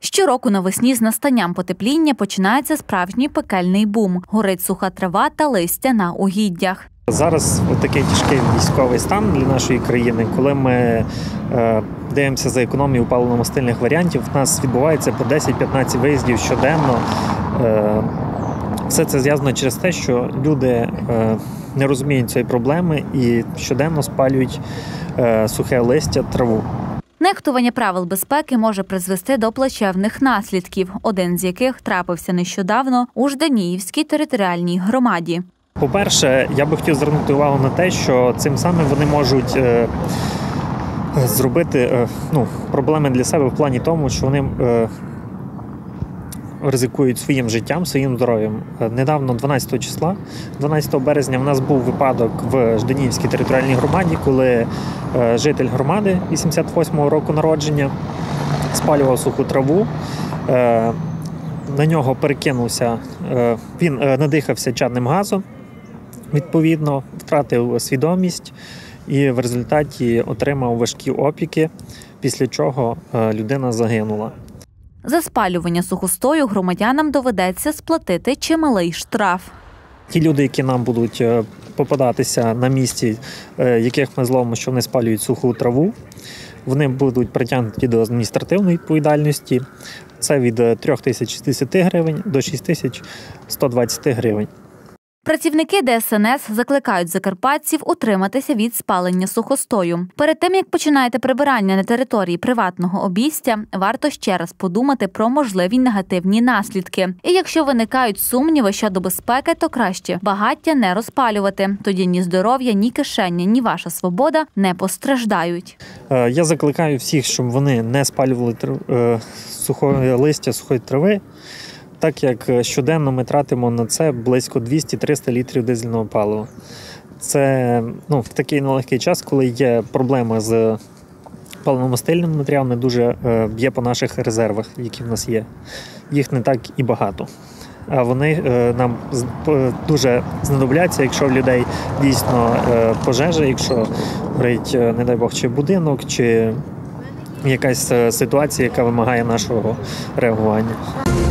Щороку навесні з настанням потепління починається справжній пекельний бум. Горить суха трава та листя на угіддях. Зараз такий тяжкий військовий стан для нашої країни, коли ми дивимося за економією паливно-мастильних варіантів, у нас відбувається по 10-15 виїздів щоденно. Все це зв'язано через те, що люди не розуміють цієї проблеми і щоденно спалюють сухе листя, траву. Нехтування правил безпеки може призвести до плачевних наслідків, один з яких трапився нещодавно у Жданіївській територіальній громаді. По-перше, я би хотів звернути увагу на те, що цим самим вони можуть зробити проблеми для себе в плані тому, що вони ризикують своїм життям, своїм здоров'ям. Недавно, 12 березня, в нас був випадок в Жданіївській територіальній громаді, коли житель громади 88-го року народження спалював суху траву. На нього перекинувся, він надихався чадним газом, відповідно, втратив свідомість і в результаті отримав важкі опіки, після чого людина загинула. За спалювання сухостою громадянам доведеться сплатити чималий штраф. Ті люди, які нам будуть попадатися на місці, яких ми зловимо, що вони спалюють суху траву, вони будуть притягнуті до адміністративної відповідальності. Це від 3060 гривень до 6120 гривень. Працівники ДСНС закликають закарпатців утриматися від спалення сухостою. Перед тим, як починаєте прибирання на території приватного обійстя, варто ще раз подумати про можливі негативні наслідки. І якщо виникають сумніви щодо безпеки, то краще багаття не розпалювати. Тоді ні здоров'я, ні кишення, ні ваша свобода не постраждають. Я закликаю всіх, щоб вони не спалювали сухе листя, сухої трави, так як щоденно ми тратимо на це близько 200-300 літрів дизельного палива. Це в такий нелегкий час, коли є проблема з паливно-мастильним матеріалом, не дуже б'є по наших резервах, які в нас є. Їх не так і багато. А вони нам дуже знадобляться, якщо в людей дійсно пожежа, якщо горить, не дай Бог, чи будинок, чи якась ситуація, яка вимагає нашого реагування.